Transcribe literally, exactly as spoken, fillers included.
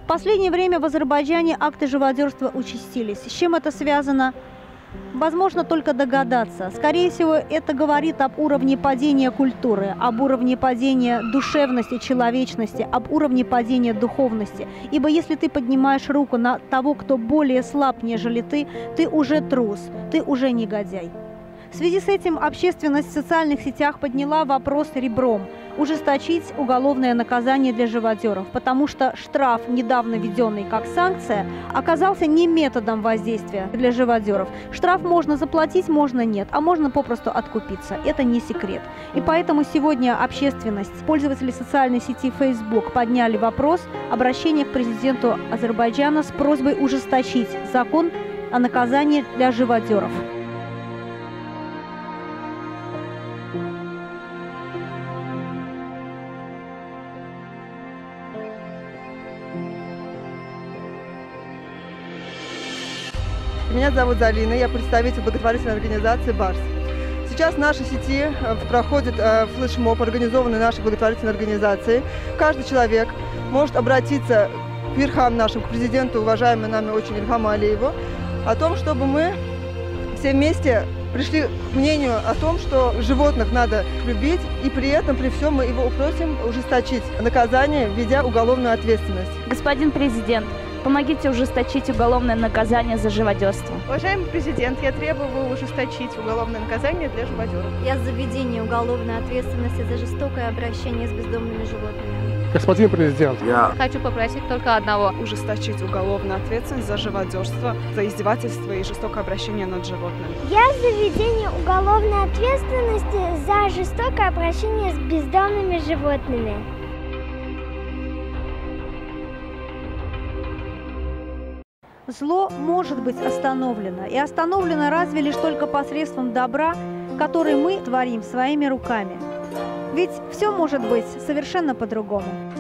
последнее время в Азербайджане акты живодерства участились. С чем это связано? Возможно только догадаться. Скорее всего, это говорит об уровне падения культуры, об уровне падения душевности, человечности, об уровне падения духовности. Ибо если ты поднимаешь руку на того, кто более слаб, нежели ты, ты уже трус, ты уже негодяй. В связи с этим общественность в социальных сетях подняла вопрос ребром – ужесточить уголовное наказание для живодеров, потому что штраф, недавно введенный как санкция, оказался не методом воздействия для живодеров. Штраф можно заплатить, можно нет, а можно попросту откупиться. Это не секрет. И поэтому сегодня общественность, пользователи социальной сети Facebook подняли вопрос обращения к президенту Азербайджана с просьбой ужесточить закон о наказании для живодеров. Меня зовут Залина, я представитель благотворительной организации «Барс». Сейчас в нашей сети проходит флешмоб, организованный нашей благотворительной организацией. Каждый человек может обратиться к верхам нашим, к президенту, уважаемому нами очень Ильхаму Алиеву, о том, чтобы мы все вместе пришли к мнению о том, что животных надо любить, и при этом, при всем, мы его просим ужесточить наказание, введя уголовную ответственность. Господин президент, помогите ужесточить уголовное наказание за живодерство. Уважаемый президент, я требую ужесточить уголовное наказание для живодеров. Я за введение уголовной ответственности за жестокое обращение с бездомными животными. Господин президент, я хочу попросить только одного. Ужесточить уголовную ответственность за живодерство, за издевательство и жестокое обращение над животными. Я за введение уголовной ответственности за жестокое обращение с бездомными животными. Зло может быть остановлено, и остановлено разве лишь только посредством добра, который мы творим своими руками. Ведь все может быть совершенно по-другому.